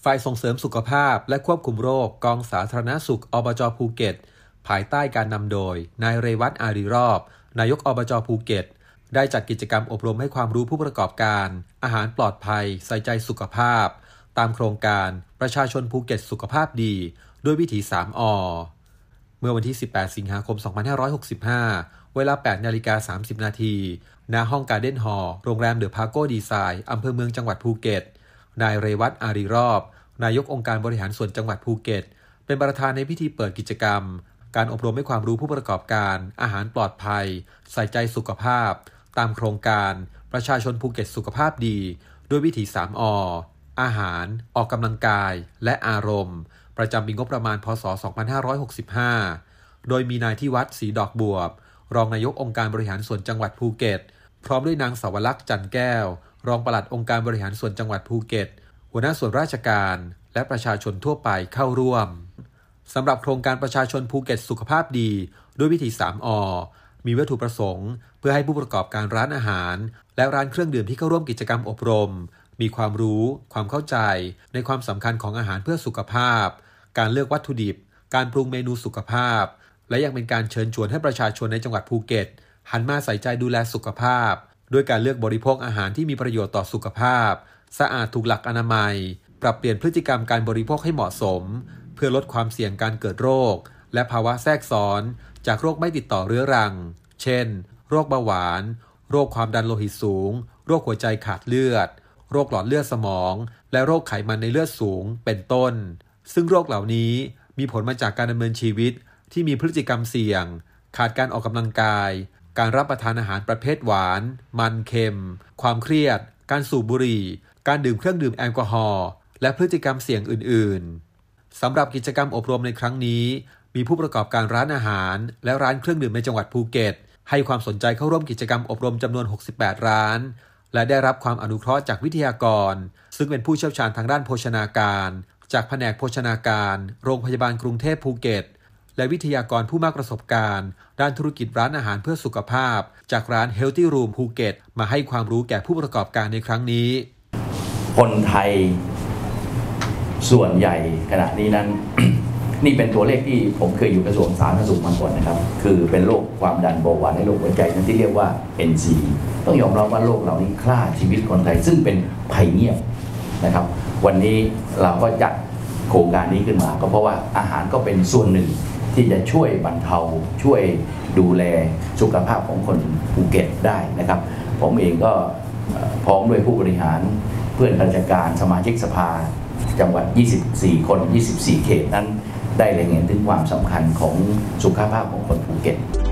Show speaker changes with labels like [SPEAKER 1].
[SPEAKER 1] ฝ่ายส่งเสริมสุขภาพและควบคุมโรคกองสาธารณสุขอบจ.ภูเก็ตภายใต้การนำโดยนายเรวัต อารีรอบนายกอบจ.ภูเก็ตได้จัดกิจกรรมอบรมให้ความรู้ผู้ประกอบการอาหารปลอดภัยใส่ใจสุขภาพตามโครงการประชาชนภูเก็ตสุขภาพดีด้วยวิถี 3 อ เมื่อวันที่ 18 สิงหาคม 2565 เวลา 8:30 นาทีณห้องการ์เด้นฮอลล์โรงแรมเดอะพาโก้ดีไซน์อำเภอเมืองจังหวัดภูเก็ตนายเรวัต อารีรอบนายกองค์การบริหารส่วนจังหวัดภูเก็ตเป็นประธานในพิธีเปิดกิจกรรมการอบรมให้ความรู้ผู้ประกอบการอาหารปลอดภัยใส่ใจสุขภาพตามโครงการประชาชนภูเก็ตสุขภาพดีด้วยวิถี 3 อ อาหารออกกำลังกายและอารมณ์ประจำปีงบประมาณพ.ศ. 2565 โดยมีนายที่วัดศรีดอกบวบรองนายกองค์การบริหารส่วนจังหวัดภูเก็ตพร้อมด้วยนางสาวลักษณ์จันแก้วรองปลัดองค์การบริหารส่วนจังหวัดภูเก็ตหัวหน้าส่วนราชการและประชาชนทั่วไปเข้าร่วมสำหรับโครงการประชาชนภูเก็ตสุขภาพดีด้วยวิถี 3 อ มีวัตถุประสงค์เพื่อให้ผู้ประกอบการร้านอาหารและร้านเครื่องดื่มที่เข้าร่วมกิจกรรมอบรมมีความรู้ความเข้าใจในความสำคัญของอาหารเพื่อสุขภาพการเลือกวัตถุดิบการปรุงเมนูสุขภาพและยังเป็นการเชิญชวนให้ประชาชนในจังหวัดภูเก็ตหันมาใส่ใจดูแลสุขภาพด้วยการเลือกบริโภคอาหารที่มีประโยชน์ต่อสุขภาพสะอาดถูกหลักอนามัยปรับเปลี่ยนพฤติกรรมการบริโภคให้เหมาะสมเพื่อลดความเสี่ยงการเกิดโรคและภาวะแทรกซ้อนจากโรคไม่ติดต่อเรื้อรังเช่นโรคเบาหวานโรคความดันโลหิตสูงโรคหัวใจขาดเลือดโรคหลอดเลือดสมองและโรคไขมันในเลือดสูงเป็นต้นซึ่งโรคเหล่านี้มีผลมาจากการดำเนินชีวิตที่มีพฤติกรรมเสี่ยงขาดการออกกำลังกายการรับประทานอาหารประเภทหวานมันเค็มความเครียดการสูบบุหรี่การดื่มเครื่องดื่มแอลกอฮอล์และพฤติกรรมเสี่ยงอื่นๆสำหรับกิจกรรมอบรมในครั้งนี้มีผู้ประกอบการร้านอาหารและร้านเครื่องดื่มในจังหวัดภูเก็ตให้ความสนใจเข้าร่วมกิจกรรมอบรมจำนวน 68 ร้านและได้รับความอนุเคราะห์จากวิทยากรซึ่งเป็นผู้เชี่ยวชาญทางด้านโภชนาการจากแผนกโภชนาการโรงพยาบาลกรุงเทพภูเก็ตและวิทยากรผู้มากประสบการณ์ด้านธุรกิจร้านอาหารเพื่อสุขภาพจากร้าน Healthy Room ภูเก็ตมาให้ความรู้แก่ผู้ประกอบการในครั้งนี้
[SPEAKER 2] คนไทยส่วนใหญ่ขณะนี้นั้น นี่เป็นตัวเลขที่ผมเคยอยู่กระทรวงสาธารณสุขมาก่อนนะครับคือเป็นโรคความดันเบาหวานและโรคหัวใจนั่นที่เรียกว่า NC ต้องยอมรับว่าโรคเหล่านี้ฆ่าชีวิตคนไทยซึ่งเป็นภัยเงียบนะครับวันนี้เราก็จัดโครงการนี้ขึ้นมาก็เพราะว่าอาหารก็เป็นส่วนหนึ่งที่จะช่วยบรรเทาช่วยดูแลสุขภาพของคนภูเก็ตได้นะครับผมเองก็พร้อมด้วยผู้บริหารเพื่อนราชการสมาชิกสภาจังหวัด24 คน 24 เขตนั้นได้เล็งเห็นถึงความสำคัญของสุขภาพของคนภูเก็ต